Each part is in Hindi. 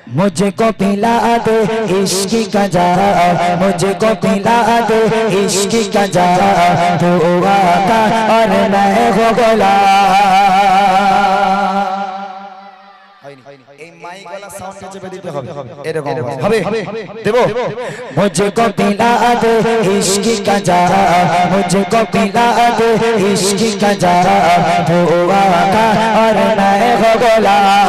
मुझको पिला दे इश्क का जाम, मुझको पिला दे इश्क का जाम, तू आका और मैं हो गुलाम। मुझको पिला दे इश्क का जाम, मुझको पिला दे इश्क का जाम, तू आका और मैं हो गुलाम।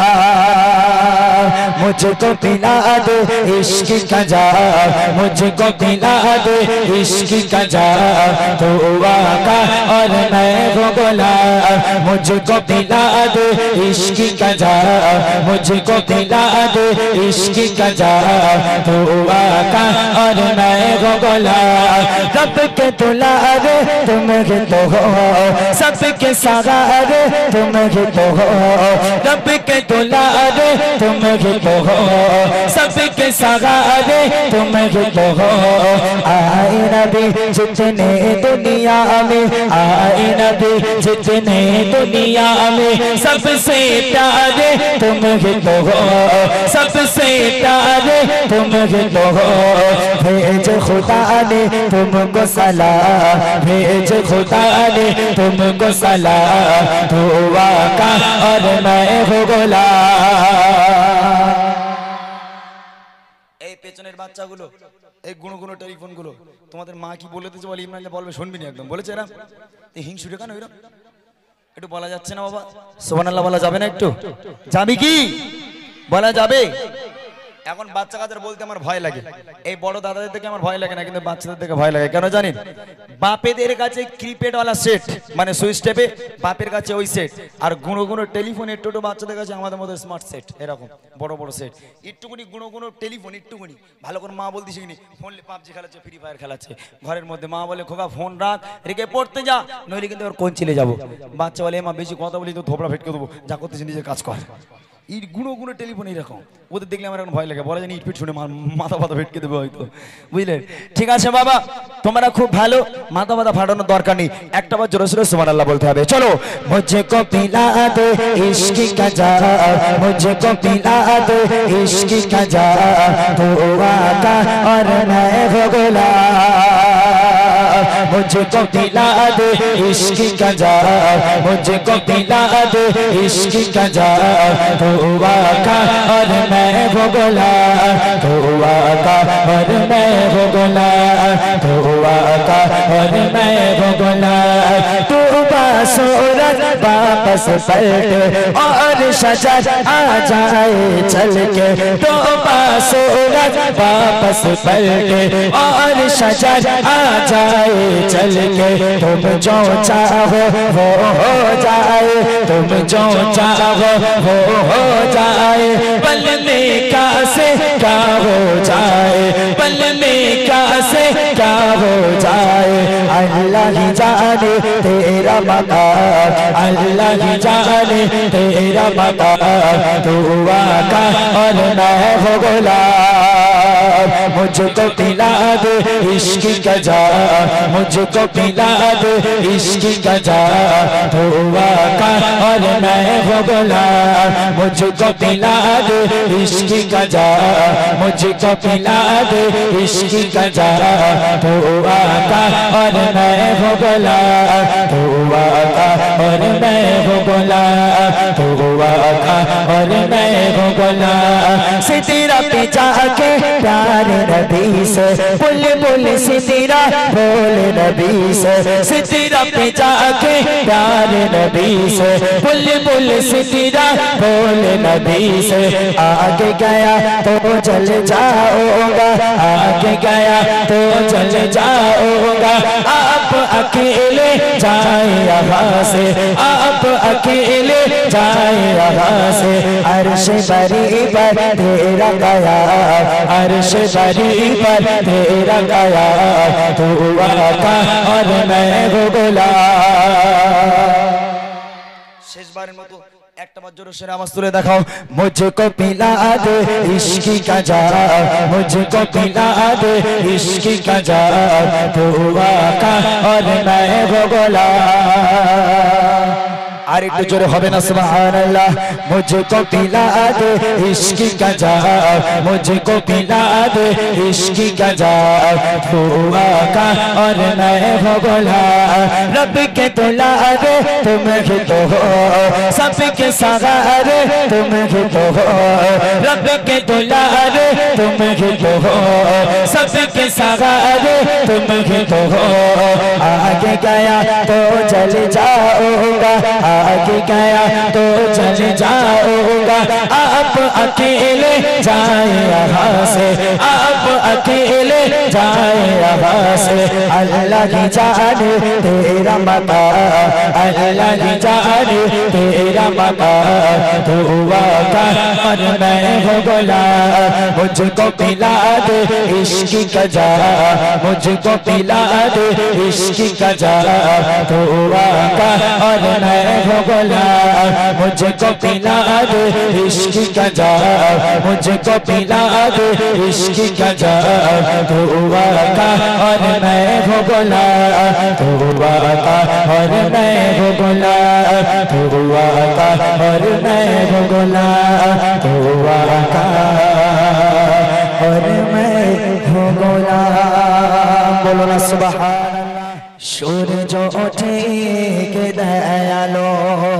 मुझको पिला दे इश्क का जाम, मुझको पिला दे इश्क का जाम, तू आका और मैं हो गुलाम। मुझको पिला दे इश्क का जाम, मुझको पिला दे इश्क का जाम, तू आका और मैं हो गुलाम। रब के दुलारे तुम ही तो हो, सबके सहारे तुम ही तो हो, रब के दुलारे तुम ही तो हो, सबके सहारे तुम ही तो हो। आए नबी जितने दुनिया में, आए नबी जितने दुनिया में, सबसे प्यारे तुम ही तो हो, सबसे प्यारे तुम ही तो हो। भेज खुदा ने तुमको सलाम, भेज खुदा ने तुमको सलाम, तू आका और मैं हो गुलाम। এই পেছনের বাচ্চাগুলো এই গুণগুণ টেলিফোন গুলো তোমাদের মা কি বলে দিয়েছে বলে ইমরান বলবে শুনবি না একদম বলেছে এরা এই হিংসুটে কেন এরা একটু বলা যাচ্ছে না বাবা সুবহানাল্লাহ বলা যাবে না একটু যাবে কি বলা যাবে এখন বাচ্চা কাদের বলতে আমার ভয় লাগে এই বড় দাদাদের থেকে আমার ভয় লাগে না কিন্তু বাচ্চাদের থেকে ভয় লাগে কেন জানেন বাপেদের কাছে কিপ্যাড वाला সেট মানে সুইচ টেপে বাপের কাছে ওই সেট আর গুণ গুণ টেলিফোন একটু বাচ্চাদের কাছে আমাদের মতো স্মার্ট সেট এরকম বড় বড় সেট একটুকুনি গুণ গুণ টেলিফোন একটুকুনি ভালো করে মা বলতে শিখিনি ফোন পাবজি খেলাচ্ছে ফ্রি ফায়ার খেলাচ্ছে ঘরের মধ্যে মা বলে খোকা ফোন রাখ রেখে পড়তে যা নইলে কিন্তু ওর কোন চলে যাব বাচ্চা বলে মা বেশি কথা বলি তো থোপড়া ফেটকে দেবো যা করতেছিস নিজের কাজ কর এই গুণ গুণ টেলিফোন এরকম ওদের দেখলে আমার এখন ভয় লাগে বলা জানি ইট পিট শুনে মাথা মাথা ফেটকে দেবে হয়তো বুঝলেন ঠিক আছে বাবা তোমরা খুব ভালো মাথা মাথা ফাটানোর দরকার নেই একটা বার জোরে সোরে সুবহানাল্লাহ বলতে হবে চলো মুঝকো পিলা দে ইশক কা জাম মুঝকো পিলা দে ইশক কা জাম তু আকা और मैं हो गुलाम मुझको पिला दे इश्क का जाम मुझको पिला दे इश्क का जाम तू आका और मैं हो गुलाम तू आका और मैं हो गुलाम तू आका और मैं हो गुलाम तू बासूरत वापस पलटे और शजर आ जाए चल के तू बासूरत वापस पलटे और शजर आ जाए चल के तुम जो चाहो वो हो जाए तुम जो चाहो वो हो जाए पल में क्या से क्या हो जाए पल में क्या से क्या हो जाए अल्लाह ही जाने तेरा मकाम अल्लाह ही जाने तेरा मकाम तू आका और मैं हो गुलाम मुझको पिला दे इश्क का जाम मुझको पिला दे इश्क का जाम तू आका और मैं हो गुलाम मुझको पिला दे इश्क का जाम मुझको पिला दे इश्क का जाम तू आका और मैं हो गुलाम तू आका और मैं हो गुलाम तू आका और मैं हो गुलाम सितारा पे जाके प्यार नबी से बुलबुल सितारा बोल नबी से सितारा पे जाके प्यार नबी से बुलबुल सितारा बोल नबी से आगे गया तो चल जाऊंगा आगे गया तो चल जाऊंगा आप अकेले जाए यहाँ से आप अकेले जाए यहाँ से अर्श बरी पर तेरा गया अर्श बरी पर तेरा गया तू आका और मैं हो गुलाम शेष बार मतो একটা বার জোরে সরে আওয়াজ তুলে দেখাও মুঝকো পিলা দে ইশক কা জাম মুঝকো পিলা দে ইশক কা জাম তু আকা और मैं हो गुलाम আর একটু জোরে হবে না সুবহানাল্লাহ। मुझको पिला दे इश्क का जाम, मुझको पिला दे इश्क का जाम, तू आका और मैं हो गुलाम। रब के दुलारे तुम ही तो हो, सबके सहारे तुम ही तो हो। रब के दुलारे तुम ही तो हो, सबके सहारे तुम ही तो हो। आगे गया तो चल जाऊंगा, आगे गया तो चल जाऊंगा। आप अकेले जाए यहाँ से, आप अकेले जाए यहाँ से। अल्लाह की जाने तेरा मता, अल्लाह की जाने तेरा मता, तू आका और मैं हो गुलाम। मुझको पिला दे इश्क का जाम, मुझको पिला दे इश्क का जाम, तू आका और मैं हो गुलाम। मुझको पिला दे इश्क का जाम, मुझको पिला दे इश्क का जाम, तू आका और मैं हो गुलाम, तू आका और मैं हो गुलाम, तू आका और मैं हो गुलाम, तू आका और मैं हो गुलाम। बोलो ना सुभान अल्लाह। सूरज उठे के दयालो